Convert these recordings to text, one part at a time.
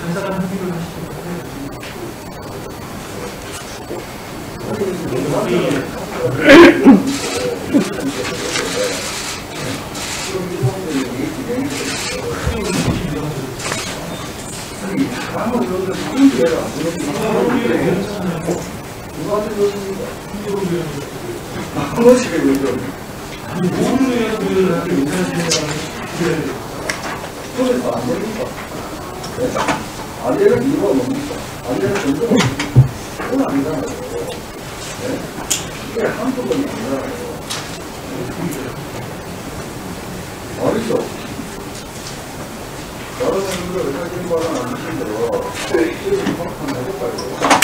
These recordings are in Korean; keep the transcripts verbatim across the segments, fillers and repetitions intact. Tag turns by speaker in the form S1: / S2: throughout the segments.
S1: 간단한 합의를 하시죠.
S2: 안 되는 이유가 뭡니까? 안 되는 정도가 그건 아니잖아요. 네? 이게 한두 번이 아니잖아요. 아니죠. 다른 분들 의사진 바는 안 하신대로 이렇게 한번 해볼까요?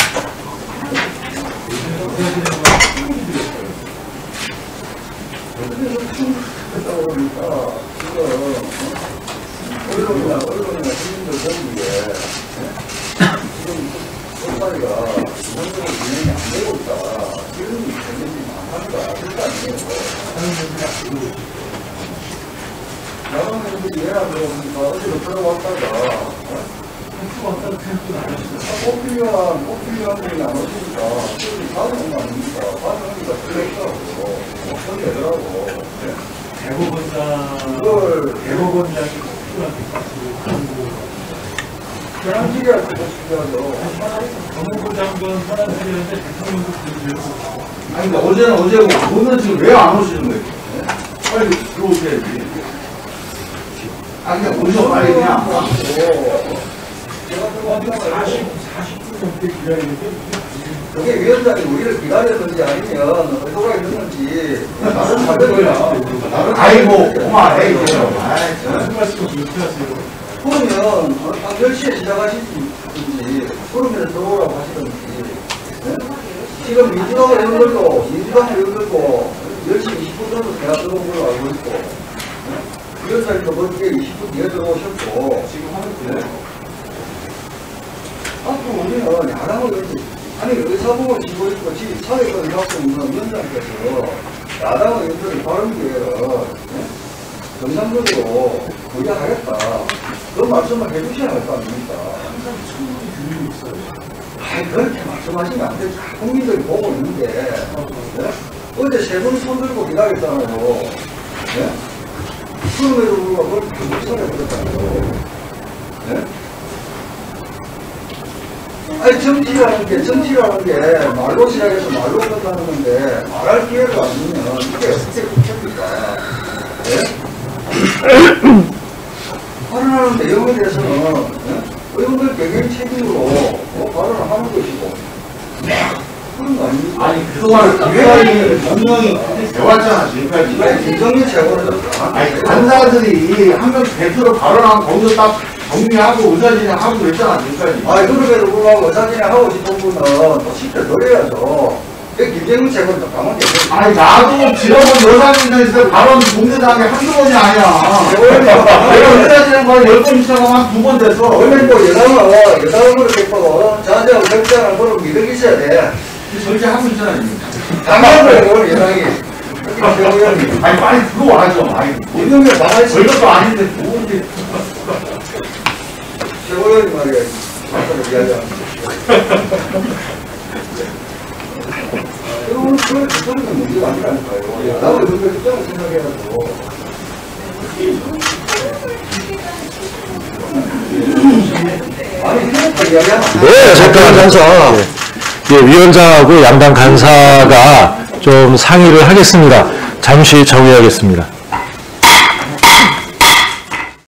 S2: 그래서 충분했다고 그러니까 지금 언론이나 언론이나 시민들 보기에 지금 속발이가 기본적으로 진행이 안 되고 있다. 이런 견적이 많다니까 그렇게 아니에요. 나가면 이해하고 그러니까 어디로 들어왔다가 꼭 필요한, 꼭 필요한 분이 안 오시니까 가져온 거 아닙니까? 가져오니까 틀렸다고 어떻게 되더라고.
S1: 대법원장
S2: 이걸
S1: 대법원장이
S2: 현황지가 그거 필요하죠.
S1: 법무부 장관 현황지였는데 대통령도 그러고.
S2: 아니 근데 어제는 어제고 오늘 지금 왜 안 오시는 거예요? 빨리 들어오셔야지. 아니 그냥 오셔 빨리 그냥.
S1: 사십, 사십 분 넘게 기다리는데
S2: 그게 위원장이 우리를 기다렸는지 아니면 의도가 있는지 나는 답변이야. 아이고 그만해.
S1: 무슨 말씀 이렇게 하세요?
S2: 그러면 한 열 시에 시작하시든지 그러면 들어오라고 하시든지. 네? 지금 민주당을 연결도 민주당을 연결도 열 시 이십 분 정도 제가 들어온 걸로 알고 있고 네? 위원장님도 먼저 이십 분 뒤에 들어오셨고 지금 하는 거예요. 앞으로 우리는 야당을 연결 아니 의사봉을 쥐고 있고 지금 사회권 갖고 있는 위원장께서 야당의 연결을 바른기회를 네? 정상적으로 의뢰하겠다. 그런 말씀을 해주셔야 할 거 아닙니까?
S1: 항상 충분히 들리고 있어요.
S2: 아니, 그렇게 말씀하시면 안 되죠. 국민들이 보고 있는데, 네? 어제 세 분 손들고 기다렸잖아요. 네? 그럼에도 불구하고 그걸 다 못살아버렸잖아요. 네? 아니, 정치라는 게, 정치라는 게 말로 시작해서 말로 끝나는 건데, 말할 기회가 안 주면 이게 어떻게 붙습니까? 네? 발언하는 내용에 대해서는 네? 의원들 개개인 책임으로 뭐 발언을 하는 것이고 그런 거 아닙니까?
S3: 아니 그동안 기획안이 분명히 해왔잖아 지금까지.
S2: 왜 김정일 최고는
S3: 아니 간사들이 한 명씩 대표로 발언하고 거기서 딱 정리하고 의사진행하고 그랬잖아 지금까지.
S2: 아니 그럼에도 불구하고 의사진행하고 싶은 분은 또 시켜 드려야죠. 그 김정일 최고는 또 가만히 계세요.
S3: 아니 나도 지난번 여사진에서 발언 공개당한 게 한두 번이 아니야. 내가 의사진행 발언 열 번 시작하면 한 두 번 됐어.
S2: 원래 뭐 여당은 여당으로 됐고 자제하고 결제하는 그런 미덕이 있어야 돼.
S3: 절제하고 있잖아 지금.
S2: 당연히 여당이 최고위원이
S3: 아니 빨리 들어와야죠. 아니
S2: 이놈의 망할
S3: 별것도 아닌데 뭔데.
S2: 최고위원이 말이야. 아까도 이야기합니다. 그러면 그걸 그거는 문제가 아니라니까요. 나도 그걸 그렇다고 생각해가지고. 아니, 이렇게 이야기하면
S4: 네, 잠깐 간사. 예, 위원장하고 양당 간사가 좀 상의를 하겠습니다. 잠시 정의하겠습니다.